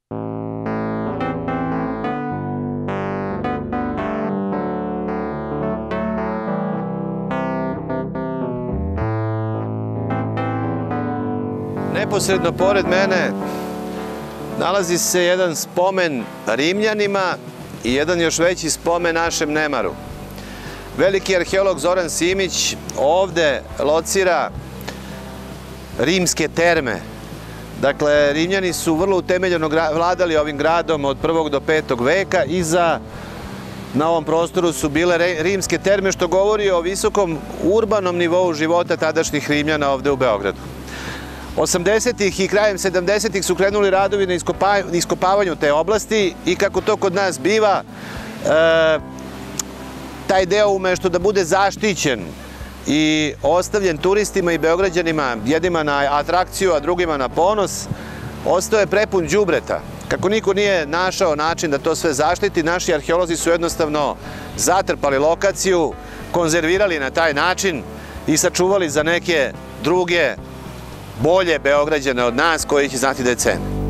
Neposredno pored mene nalazi se jedan spomen Rimljanima i jedan još veći spomen našem nemaru. Veliki arheolog Zoran Simić ovde locira rimske terme. Dakle, Rimljani su vrlo utemeljeno vladali ovim gradom od 1. do 5. veka i na ovom prostoru su bile rimske terme, što govori o visokom urbanom nivou života tadašnjih Rimljana ovde u Beogradu. 80-ih i krajem 70-ih su krenuli radovi na iskopavanju te oblasti i kako to kod nas biva, taj deo umesto da bude zaštićen i ostavljen turistima i Beograđanima, jednima na atrakciju, a drugima na ponos, ostao je prepun đubreta. Kako niko nije našao način da to sve zaštiti, naši arheolozi su jednostavno zatrpali lokaciju, konzervirali na taj način i sačuvali za neke druge, bolje Beograđane od nas koji će znati da je cene.